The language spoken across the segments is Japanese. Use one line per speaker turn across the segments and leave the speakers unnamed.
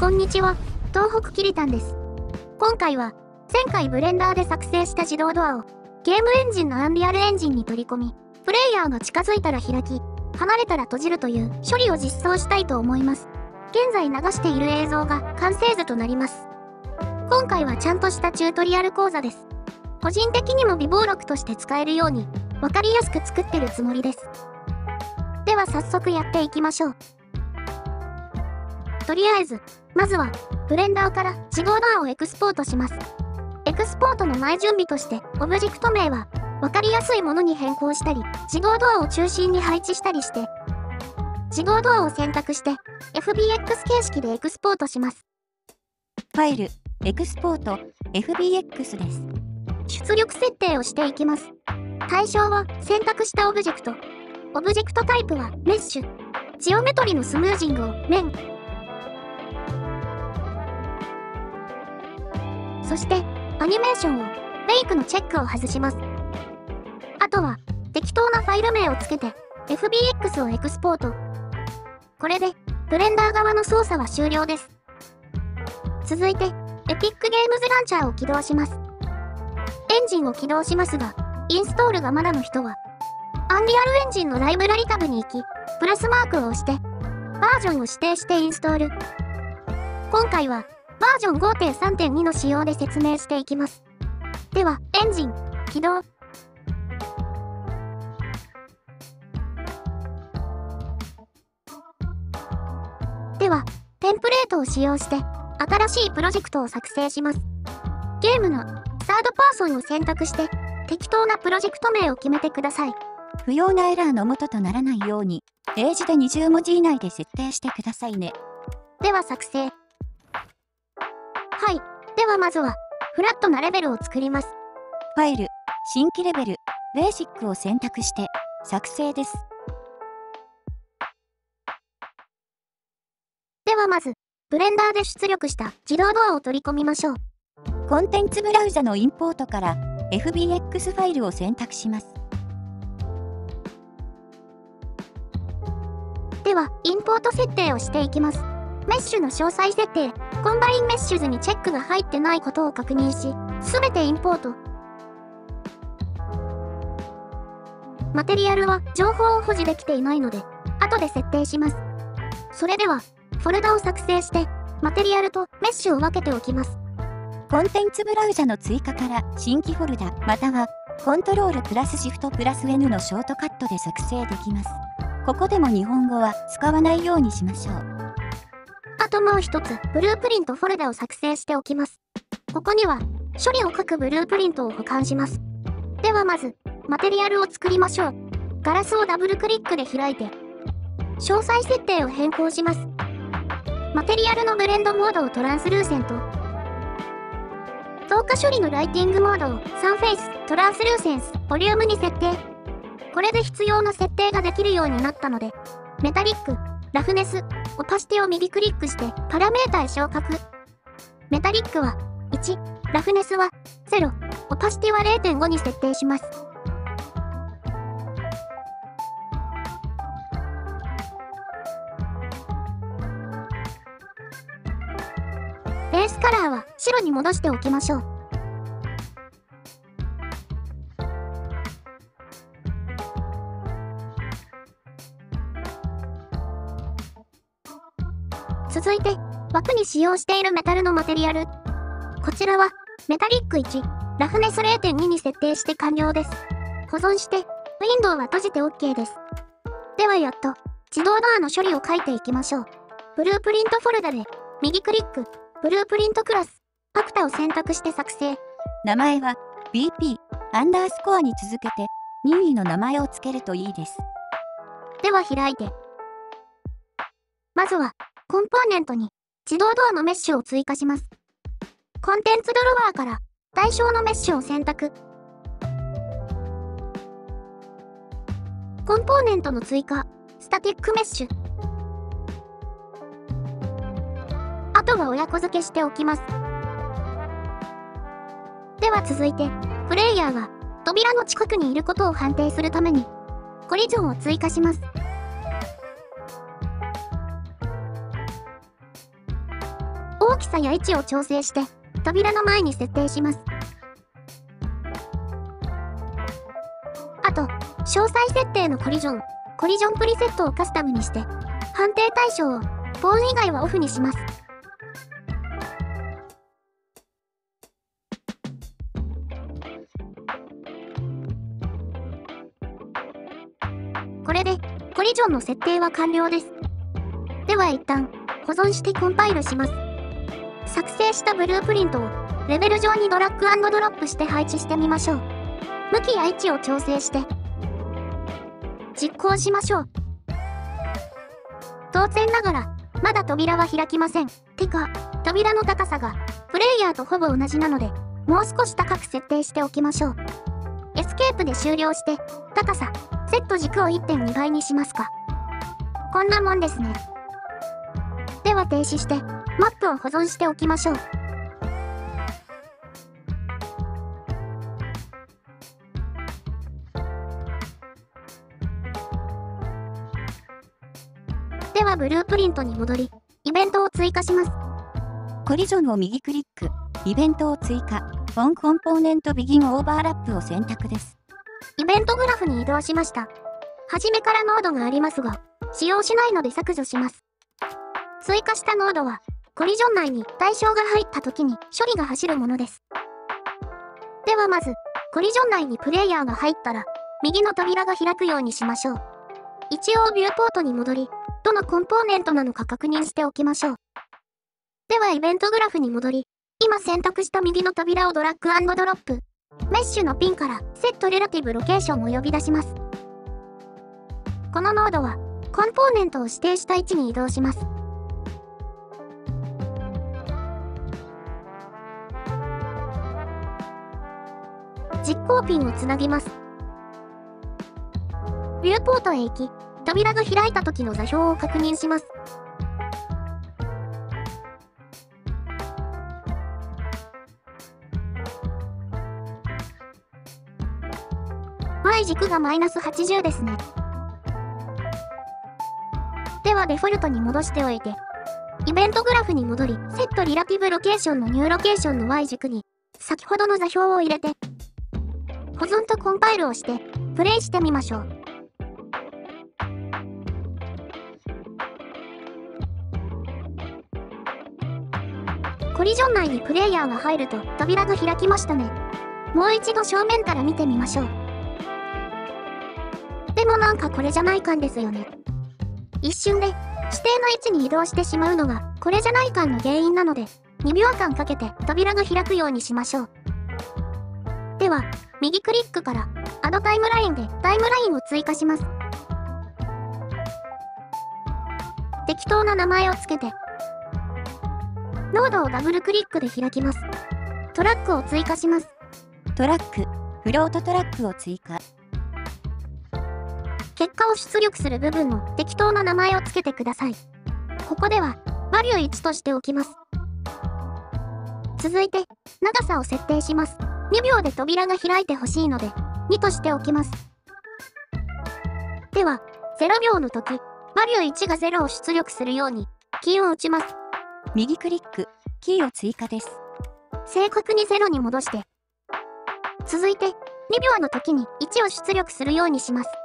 こんにちは、東北キリタンです。今回は、前回ブレンダーで作成した自動ドアを、ゲームエンジンのアンリアルエンジンに取り込み、プレイヤーが近づいたら開き、離れたら閉じるという処理を実装したいと思います。現在流している映像が完成図となります。今回はちゃんとしたチュートリアル講座です。個人的にも備忘録として使えるように、わかりやすく作ってるつもりです。では早速やっていきましょう。とりあえず、まずは、ブレンダーから自動ドアをエクスポートします。エクスポートの前準備として、オブジェクト名は、わかりやすいものに変更したり、自動ドアを中心に配置したりして、自動ドアを選択して、FBX 形式でエクスポートします。
ファイル、エクスポート、FBX です。
出力設定をしていきます。対象は、選択したオブジェクト。オブジェクトタイプは、メッシュ。ジオメトリのスムージングを、面。そして、アニメーションを、メイクのチェックを外します。あとは、適当なファイル名をつけて、FBX をエクスポート。これで、ブレンダー側の操作は終了です。続いて、エピックゲームズランチャーを起動します。エンジンを起動しますが、インストールがまだの人は、アンリアルエンジンのライブラリタブに行き、プラスマークを押して、バージョンを指定してインストール。今回は、バージョン 5.3.2 の仕様で説明していきます。では、エンジン、起動。では、テンプレートを使用して、新しいプロジェクトを作成します。ゲームのサードパーソンを選択して、適当なプロジェクト名を決めてください。
不要なエラーの元とならないように、英字で20文字以内で設定してくださいね。
では作成。はい。ではまずは、フラットなレベルを作ります。
ファイル、新規レベル、ベーシックを選択して、作成です。
ではまず、ブレンダーで出力した自動ドアを取り込みましょう。
コンテンツブラウザのインポートから、FBX ファイルを選択します。
では、インポート設定をしていきます。メッシュの詳細設定、コンバインメッシュズにチェックが入ってないことを確認し、すべてインポート。マテリアルは情報を保持できていないので、後で設定します。それでは、フォルダを作成して、マテリアルとメッシュを分けておきます。
コンテンツブラウザの追加から新規フォルダ、または、コントロールプラスシフトプラス N のショートカットで作成できます。ここでも日本語は使わないようにしましょう。
あともう一つ、ブループリントフォルダを作成しておきます。ここには、処理を書くブループリントを保管します。ではまず、マテリアルを作りましょう。ガラスをダブルクリックで開いて、詳細設定を変更します。マテリアルのブレンドモードをトランスルーセント。透過処理のライティングモードをサンフェイス、トランスルーセンス、ボリュームに設定。これで必要な設定ができるようになったので、メタリック、ラフネス、オパシティを右クリックしてパラメータへ昇格。メタリックは1、ラフネスは0、オパシティは 0.5 に設定します。ベースカラーは白に戻しておきましょう。続いて、枠に使用しているメタルのマテリアル。こちらは、メタリック1、ラフネス 0.2 に設定して完了です。保存して、ウィンドウは閉じて OK です。ではやっと、自動ドアの処理を書いていきましょう。ブループリントフォルダで、右クリック、ブループリントクラス、ファクタを選択して作成。
名前は、BP、アンダースコアに続けて、任意の名前を付けるといいです。
では開いて。まずは、コンポーネントに自動ドアのメッシュを追加します。コンテンツドロワーから対象のメッシュを選択。コンポーネントの追加、スタティックメッシュ。あとは親子付けしておきます。では続いて、プレイヤーが扉の近くにいることを判定するために、コリジョンを追加します。 大きさや位置を調整して、扉の前に設定します。あと、詳細設定のコリジョンプリセットをカスタムにして、判定対象をポーン以外はオフにします。これで、コリジョンの設定は完了です。では一旦、保存してコンパイルします。作成したブループリントを、レベル上にドラッグ&ドロップして配置してみましょう。向きや位置を調整して、実行しましょう。当然ながら、まだ扉は開きません。てか、扉の高さが、プレイヤーとほぼ同じなので、もう少し高く設定しておきましょう。エスケープで終了して、高さ、セット軸を 1.2 倍にしますか。こんなもんですね。では停止して、マップを保存しておきましょう。ではブループリントに戻り、イベントを追加します。
コリジョンを右クリック、イベントを追加、オンコンポーネントビギンオーバーラップを選択です。
イベントグラフに移動しました。初めからノードがありますが、使用しないので削除します。追加したノードは、コリジョン内に対象が入った時に処理が走るものです。ではまず、コリジョン内にプレイヤーが入ったら、右の扉が開くようにしましょう。一応ビューポートに戻り、どのコンポーネントなのか確認しておきましょう。ではイベントグラフに戻り、今選択した右の扉をドラッグ&ドロップ。メッシュのピンからセットレラティブロケーションを呼び出します。このノードは、コンポーネントを指定した位置に移動します。実行ピンをつなぎます。ビューポートへ行き、扉が開いた時の座標を確認します。Y 軸が-80ですね。ではデフォルトに戻しておいて、イベントグラフに戻り、セットリラティブロケーションのニューロケーションの Y 軸に、先ほどの座標を入れて、保存とコンパイルをして、プレイしてみましょう。コリジョン内にプレイヤーが入ると扉が開きましたね。もう一度正面から見てみましょう。でもなんかこれじゃない感ですよね。一瞬で指定の位置に移動してしまうのがこれじゃない感の原因なので、2秒間かけて扉が開くようにしましょう。では、右クリックからアドタイムラインでタイムラインを追加します。適当な名前をつけて、ノードをダブルクリックで開きます。トラックを追加します。
トラック、フロートトラックを追加。
結果を出力する部分の適当な名前をつけてください。ここでは、バリュー1としておきます。続いて、長さを設定します。2秒で扉が開いてほしいので、2としておきます。では、0秒の時、バリュー1が0を出力するように、キーを打ちます。
右クリック、キーを追加です。
正確に0に戻して、続いて、2秒の時に1を出力するようにします。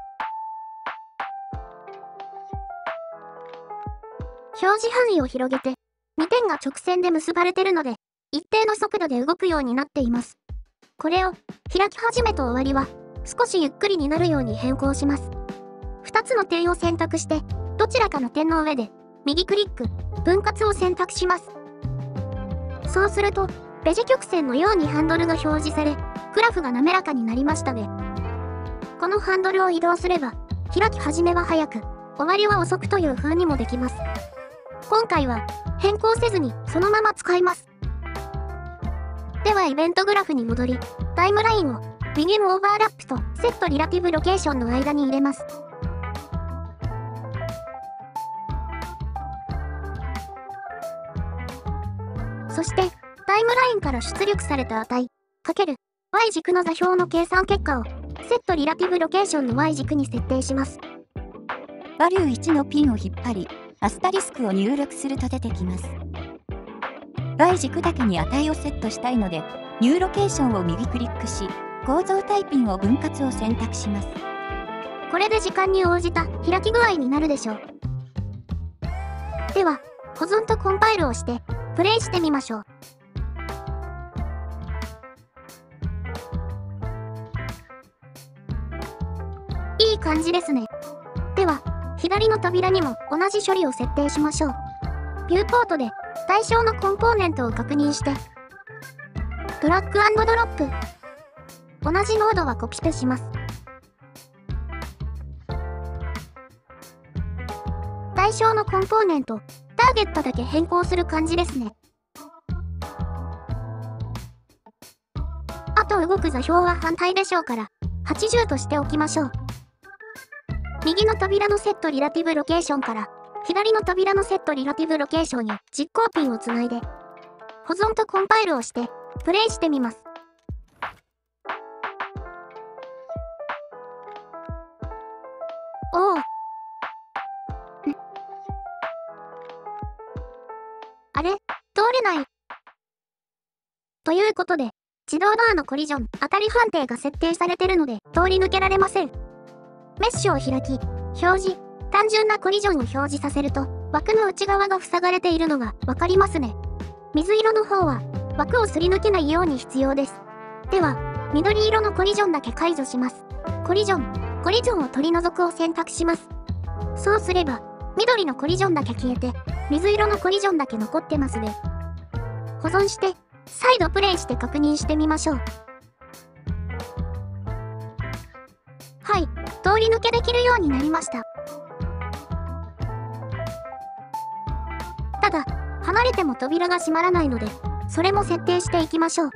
表示範囲を広げて、2点が直線で結ばれてるので、一定の速度で動くようになっています。これを、開き始めと終わりは、少しゆっくりになるように変更します。2つの点を選択して、どちらかの点の上で、右クリック、分割を選択します。そうすると、ベジ曲線のようにハンドルが表示され、グラフが滑らかになりましたね。このハンドルを移動すれば、開き始めは早く、終わりは遅くという風にもできます。今回は、変更せずにそのまま使います。ではイベントグラフに戻り、タイムラインを、ビギンオーバーラップとセットリラティブロケーションの間に入れます。そして、タイムラインから出力された値、かける Y 軸の座標の計算結果を、セットリラティブロケーションの Y 軸に設定します。
バリュー1のピンを引っ張り、アスタリスクを入力すると出てきます。 Y 軸だけに値をセットしたいので、ニューロケーションを右クリックし、構造タイピンを分割を選択します。
これで時間に応じた開き具合になるでしょう。では、保存とコンパイルをして、プレイしてみましょう。いい感じですね。では、左の扉にも同じ処理を設定しましょう。ビューポートで対象のコンポーネントを確認して、ドラッグ&ドロップ。同じノードはコピペします。対象のコンポーネント、ターゲットだけ変更する感じですね。あと動く座標は反対でしょうから、80としておきましょう。右の扉のセットリラティブロケーションから、左の扉のセットリラティブロケーションに実行ピンをつないで、保存とコンパイルをして、プレイしてみます。おお。あれ？通れない。ということで、自動ドアのコリジョン、当たり判定が設定されてるので、通り抜けられません。メッシュを開き、表示、単純なコリジョンを表示させると、枠の内側が塞がれているのがわかりますね。水色の方は、枠をすり抜けないように必要です。では、緑色のコリジョンだけ解除します。コリジョンを取り除くを選択します。そうすれば、緑のコリジョンだけ消えて、水色のコリジョンだけ残ってますね。保存して、再度プレイして確認してみましょう。はい、通り抜けできるようになりました。ただ、離れても扉が閉まらないので、それも設定していきましょう。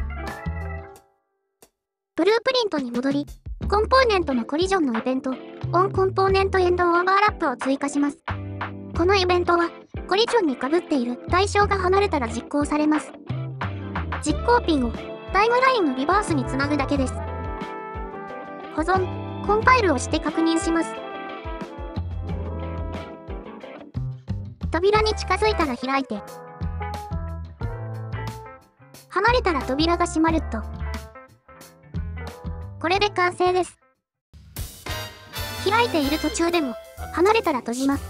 ブループリントに戻り、コンポーネントのコリジョンのイベント、オンコンポーネントエンドオーバーラップを追加します。このイベントは、コリジョンに被っている対象が離れたら実行されます。実行ピンをタイムラインのリバースにつなぐだけです。保存、コンパイルをして確認します。扉に近づいたら開いて、離れたら扉が閉まると。これで完成です。開いている途中でも、離れたら閉じます。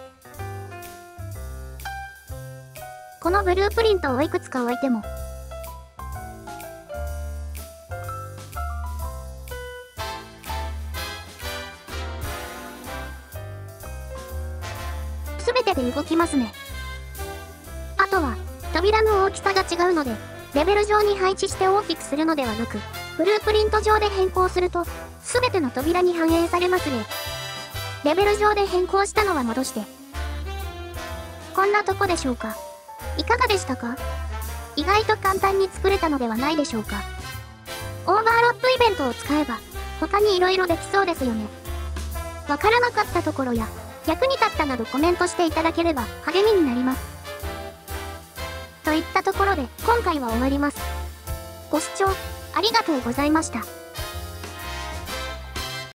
このブループリントをいくつか置いても、すべてで動きますね。あとは、扉の大きさが違うので、レベル上に配置して大きくするのではなく、ブループリント上で変更すると、すべての扉に反映されますね。レベル上で変更したのは戻して。こんなとこでしょうか。いかがでしたか？意外と簡単に作れたのではないでしょうか。オーバーラップイベントを使えば、他に色々できそうですよね。わからなかったところや、役に立ったなどコメントしていただければ励みになります。といったところで今回は終わります。ご視聴ありがとうございました。